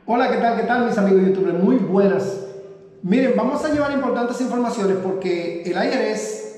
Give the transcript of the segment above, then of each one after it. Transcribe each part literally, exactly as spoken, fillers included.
Hola, ¿qué tal? ¿Qué tal, mis amigos youtubers? Muy buenas. Miren, vamos a llevar importantes informaciones porque el I R S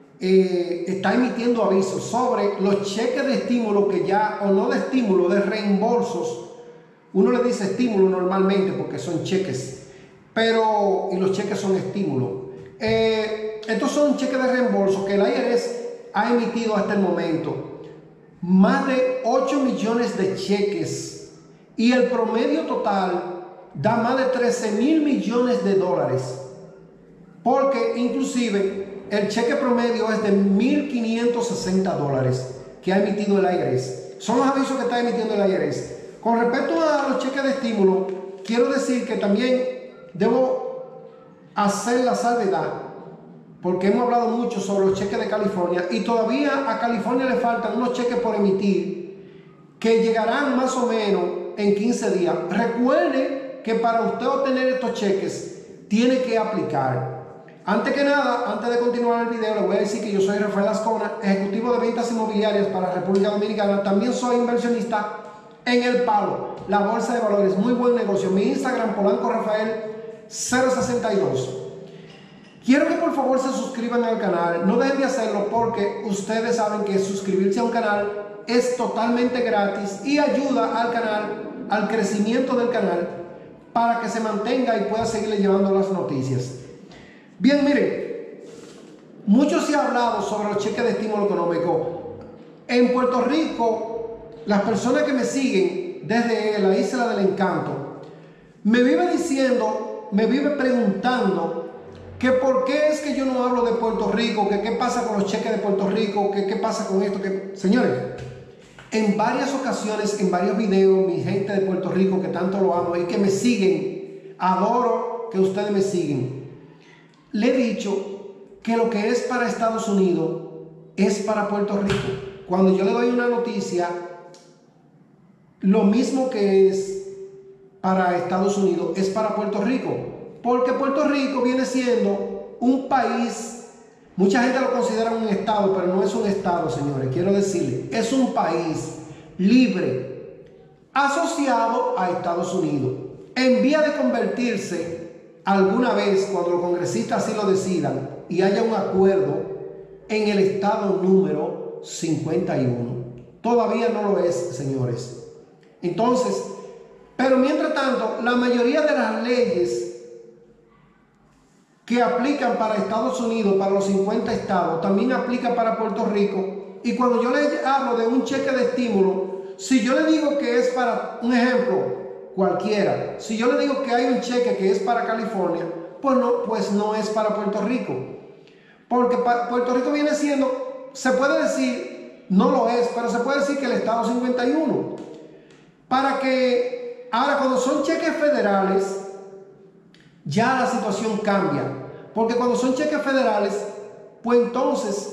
eh, está emitiendo avisos sobre los cheques de estímulo que ya, o no de estímulo, de reembolsos. Uno le dice estímulo normalmente porque son cheques, pero y los cheques son estímulo. Eh, estos son cheques de reembolso que el I R S ha emitido hasta el momento. Más de ocho millones de cheques. Y el promedio total da más de trece mil millones de dólares. Porque inclusive el cheque promedio es de mil quinientos sesenta dólares que ha emitido el I R S. Son los avisos que está emitiendo el I R S. Con respecto a los cheques de estímulo, quiero decir que también debo hacer la salvedad, porque hemos hablado mucho sobre los cheques de California y todavía a California le faltan unos cheques por emitir que llegarán más o menos en quince días. Recuerde que para usted obtener estos cheques tiene que aplicar. Antes que nada, antes de continuar el video, le voy a decir que yo soy Rafael Ascona, ejecutivo de ventas inmobiliarias para República Dominicana. También soy inversionista en El Palo, la bolsa de valores. Muy buen negocio. Mi Instagram, Polanco Rafael cero sesenta y dos. Quiero que por favor se suscriban al canal. No dejen de hacerlo porque ustedes saben que suscribirse a un canal es totalmente gratis y ayuda al canal, al crecimiento del canal, para que se mantenga y pueda seguirle llevando las noticias. Bien, miren, mucho se ha hablado sobre los cheques de estímulo económico. En Puerto Rico, las personas que me siguen desde la Isla del Encanto me vive diciendo, me vive preguntando que por qué es que yo no hablo de Puerto Rico, que qué pasa con los cheques de Puerto Rico, que qué pasa con esto, que señores, en varias ocasiones, en varios videos, mi gente de Puerto Rico que tanto lo amo y que me siguen, adoro que ustedes me siguen, le he dicho que lo que es para Estados Unidos es para Puerto Rico. Cuando yo le doy una noticia, lo mismo que es para Estados Unidos es para Puerto Rico, porque Puerto Rico viene siendo un país. Mucha gente lo considera un estado, pero no es un estado, señores. Quiero decirles, es un país libre, asociado a Estados Unidos, en vía de convertirse alguna vez, cuando los congresistas así lo decidan y haya un acuerdo, en el estado número cincuenta y uno. Todavía no lo es, señores. Entonces, pero mientras tanto, la mayoría de las leyes que aplican para Estados Unidos, para los cincuenta estados, también aplica para Puerto Rico. Y cuando yo le hablo de un cheque de estímulo, si yo le digo que es para, un ejemplo, cualquiera, si yo le digo que hay un cheque que es para California, pues no, pues no es para Puerto Rico. Porque para Puerto Rico viene siendo, se puede decir, no lo es, pero se puede decir que el estado cincuenta y uno. Para que, ahora cuando son cheques federales, ya la situación cambia, porque cuando son cheques federales, pues entonces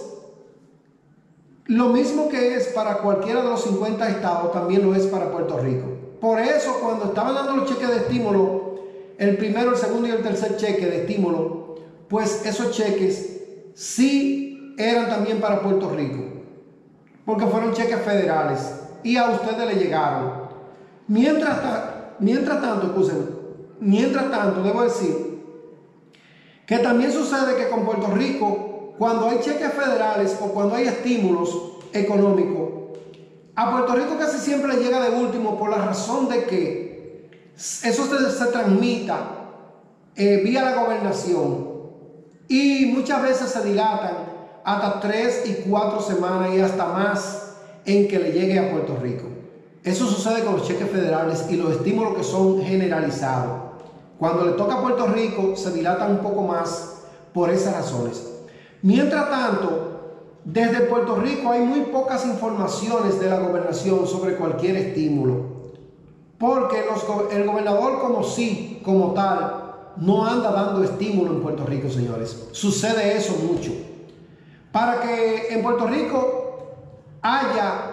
lo mismo que es para cualquiera de los cincuenta estados, también lo es para Puerto Rico. Por eso cuando estaban dando los cheques de estímulo, el primero, el segundo y el tercer cheque de estímulo, pues esos cheques sí eran también para Puerto Rico, porque fueron cheques federales y a ustedes le llegaron. Mientras, mientras tanto, escúchenme, Mientras tanto, debo decir que también sucede que con Puerto Rico, cuando hay cheques federales o cuando hay estímulos económicos, a Puerto Rico casi siempre le llega de último por la razón de que eso se, se transmita eh, vía la gobernación y muchas veces se dilatan hasta tres y cuatro semanas y hasta más en que le llegue a Puerto Rico. Eso sucede con los cheques federales y los estímulos que son generalizados. Cuando le toca a Puerto Rico, se dilatan un poco más por esas razones. Mientras tanto, desde Puerto Rico hay muy pocas informaciones de la gobernación sobre cualquier estímulo. Porque los, el gobernador como sí, como tal, no anda dando estímulo en Puerto Rico, señores. Sucede eso mucho. Para que en Puerto Rico haya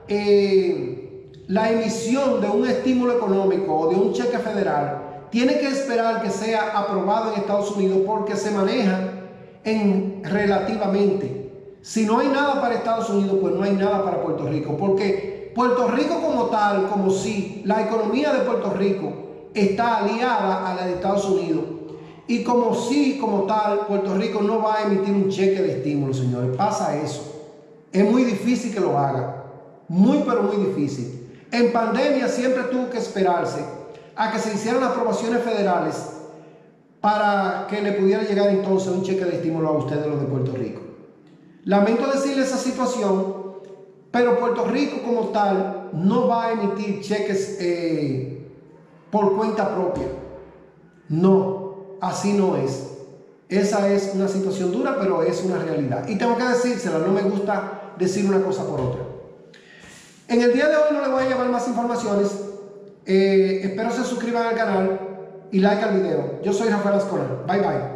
Eh, la emisión de un estímulo económico o de un cheque federal, tiene que esperar que sea aprobado en Estados Unidos porque se maneja en relativamente. Si no hay nada para Estados Unidos, pues no hay nada para Puerto Rico, porque Puerto Rico como tal, como si la economía de Puerto Rico está aliada a la de Estados Unidos. Y como sí, como tal, Puerto Rico no va a emitir un cheque de estímulo, señores. Pasa eso. Es muy difícil que lo haga. Muy, pero muy difícil. En pandemia siempre tuvo que esperarse a que se hicieran aprobaciones federales para que le pudiera llegar entonces un cheque de estímulo a ustedes, los de Puerto Rico. Lamento decirles esa situación, pero Puerto Rico como tal no va a emitir cheques eh, por cuenta propia. No. Así no es. Esa es una situación dura, pero es una realidad. Y tengo que decírsela, no me gusta decir una cosa por otra. En el día de hoy no les voy a llevar más informaciones. Eh, espero se suscriban al canal y like al video. Yo soy Rafael Ascona. Bye bye.